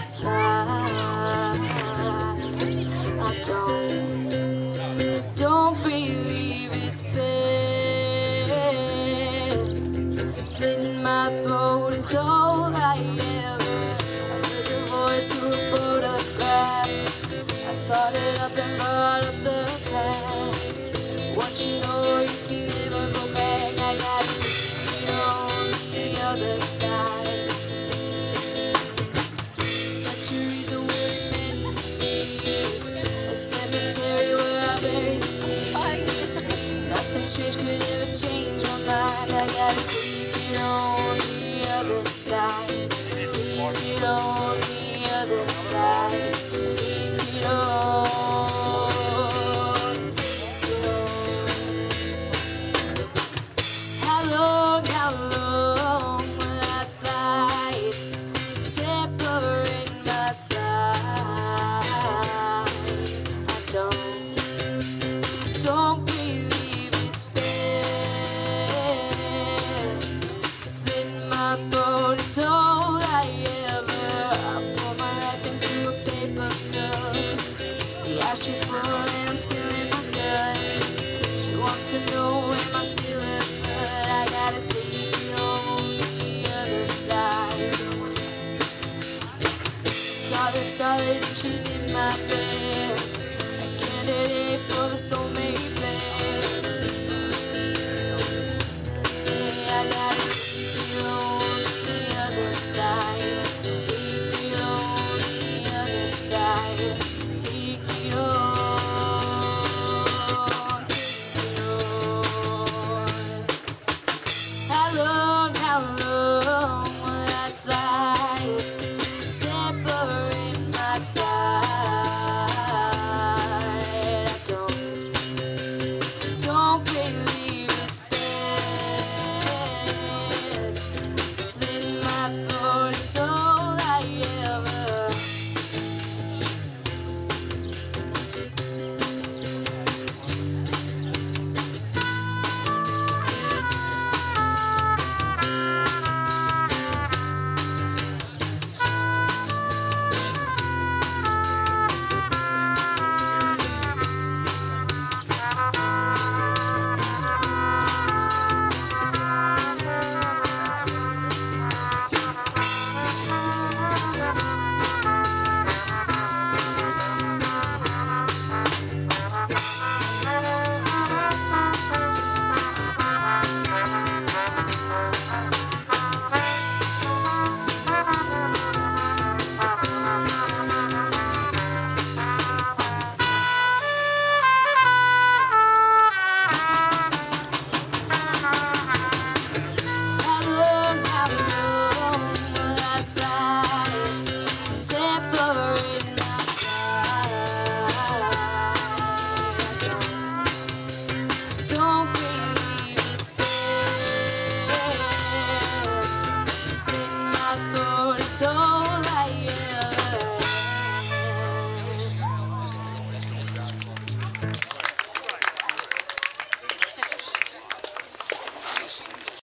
side. I don't believe it's bad. Slitting my throat, it's all I ever. I heard your voice through a photograph. I thought it up and brought up the past. Once you know you can never go back, I got to be on the other side. Such a reason we're meant to be. A cemetery where I bury the sea. Nothing strange could ever change my mind. I gotta take it on the other side. Take it on the other side. Take it on. Take it on. How long will I slide? Separate my side. I don't believe it's bad. Slitting my throat, it's all I ever. I pour my life into a paper cup. The ashes full and I'm spilling my guts. She wants to know am I still in blood. I gotta take it on the other side. Starlit and she's in my bed. A candidate for the soulmate bed. Yeah, I got